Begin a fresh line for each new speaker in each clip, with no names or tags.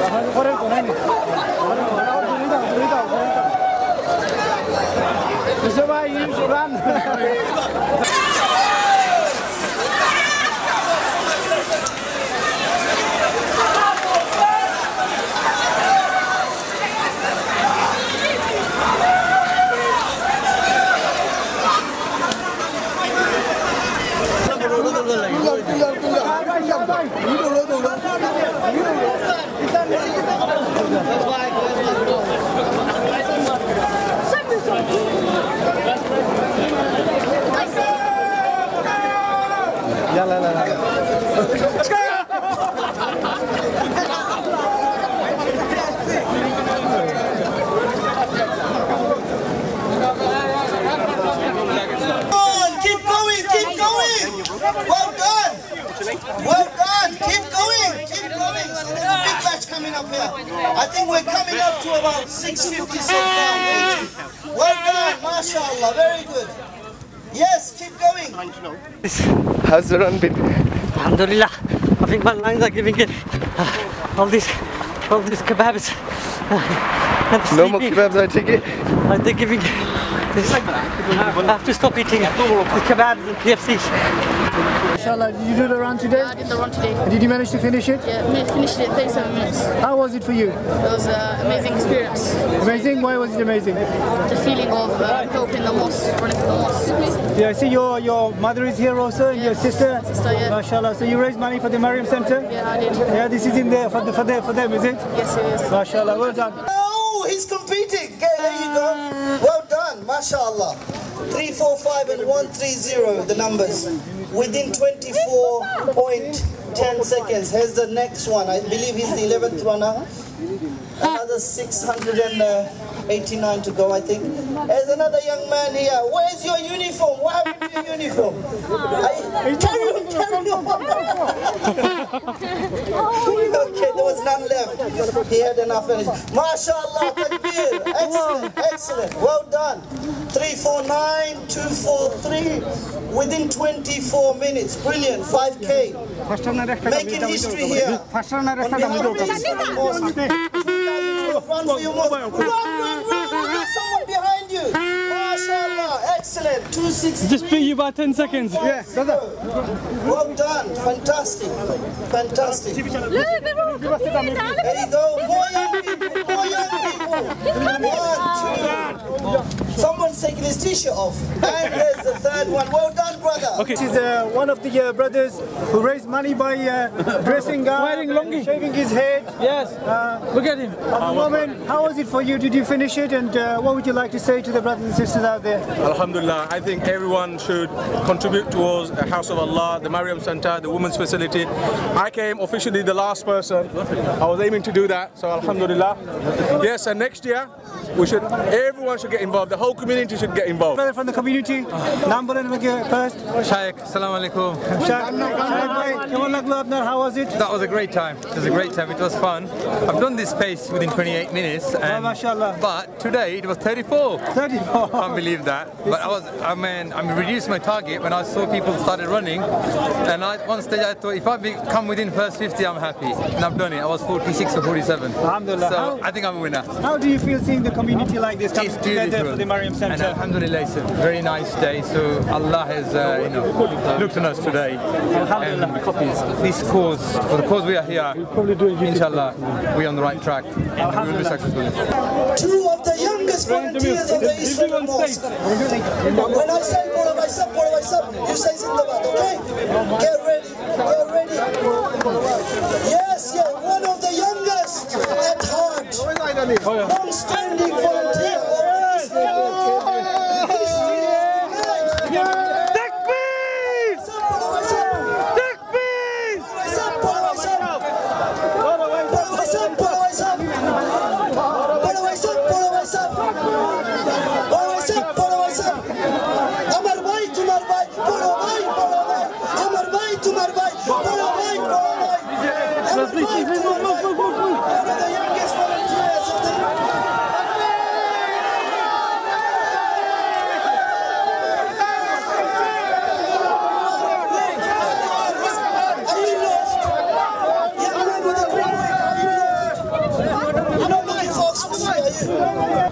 This is why you should run.
I think we're coming up to about 650 so far. Well done, mashallah, very good. Yes, keep going.
How's the run been?
Alhamdulillah, I think my lungs are giving it. All these kebabs.
No more kebabs, I take it.
They're giving this. I have to stop eating the kebabs and KFCs.
Inshallah, did you do the run today?
Yeah, I did the run today.
Did you manage to finish it?
Yeah, I finished it in 37 minutes.
How was it for you?
It was an amazing experience.
Amazing? Why was it amazing?
The feeling of helping the mosque, running to the mosque.
Yeah, I see your mother is here also, and your sister.
Sister, yeah.
MashaAllah. So you raised money for the Mariam Center?
Yeah, I did.
Yeah, this is in there for them, is it?
Yes, it is.
MashaAllah, well done.
Oh, he's competing. Okay, there you go. Well done, mashallah. 345 and 130, the numbers. Within 24.10 seconds. Here's the next one. I believe he's the 11th runner. Another 689 to go, I think. There's another young man here. Where's your uniform? What happened to your uniform? Carry on. Okay, there was none left. He had enough energy. MashaAllah, takbir. Excellent. Well done. 349, 243. Within 24 minutes. Brilliant. 5K. Making history here. Run for your mosque. Run. Someone behind you. MashaAllah. Excellent. 260.
Just beat you about 10 seconds.
Yes, brother. Well done. Fantastic. There you go. More young people. 1, 2. Someone's taking his t-shirt off. And there's the third one. Well done, brother.
Okay. This is one of the brothers who raised money by dressing up, shaving his head.
Yes. Look at him.
At the moment, how was it for you? Did you finish it? And what would you like to say to the brothers and sisters out there?
Alhamdulillah, I think everyone should contribute towards the House of Allah, the Mariam Center, the women's facility. I came officially the last person. I was aiming to do that, so Alhamdulillah. Yes, and next year, everyone should get involved. The whole community should get involved.
Brother from the community, number and first.
Shaykh, Assalamu alaikum.
How was it?
That was a great time. It was a great time. It was fun. I've done this pace within 28 minutes, and but today it was 34.
34.
Can't believe that. But I reduced my target when I saw people started running, and at one stage I thought if I come within first 50, I'm happy. And I've done it. I was 46 or 47.
Alhamdulillah.
So I think I'm a winner.
How do you feel seeing the community like this coming together for the Mariam Center?
And Alhamdulillah, it's a very nice day. So Allah has looked on us today.
Alhamdulillah.
This cause, for the cause we are here, inshallah, we're on the right track and we will be successful.
Two of the youngest volunteers of the East London Mosque. When I say Bora Vaisab, you say Zindabad, okay? Get ready. Yes, one of the youngest at heart. Long-standing volunteer of the East London Mosque.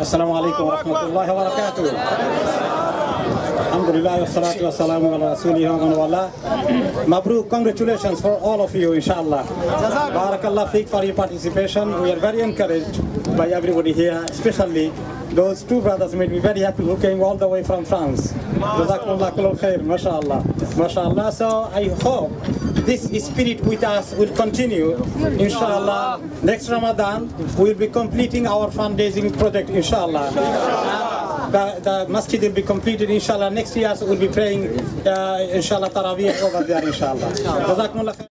Assalamu alaikum wa rahmatullahi wa barakatuh. Alhamdulillah wa salatu wa salamu ala rasulillah wa wala. Mabruk, congratulations for all of you, inshallah. Barakallah fiqh for your participation. We are very encouraged by everybody here, especially those two brothers made me very happy who came all the way from France. Jazakumullah kullul khair, mashallah. Mashallah. So I hope this spirit with us will continue, inshallah. Next Ramadan, we will be completing our fundraising project, inshallah. The masjid will be completed, inshallah. Next year, so we'll be praying, inshallah, Taraweeh over there, inshallah. Jazakumullah khair.